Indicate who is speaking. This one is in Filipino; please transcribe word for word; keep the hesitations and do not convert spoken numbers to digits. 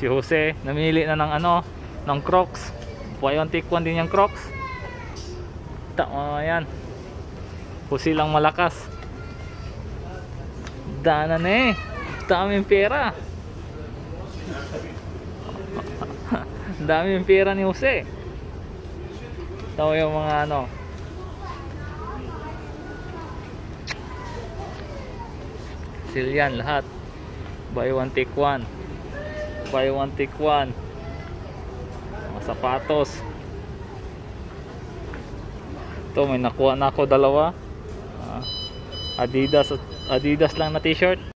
Speaker 1: Si Jose namili na ng ano, ng Crocs. Buy one take one din yung Crocs. Tama yan. Jose lang malakas. Danan eh. Daming pera. Daming pera ni Jose. Ito yung mga ano. Silyan lahat. Buy one take one. Buy one take one. Mga sapatos. Ito may nakuha na ako dalawa. uh, Adidas Adidas lang na t-shirt.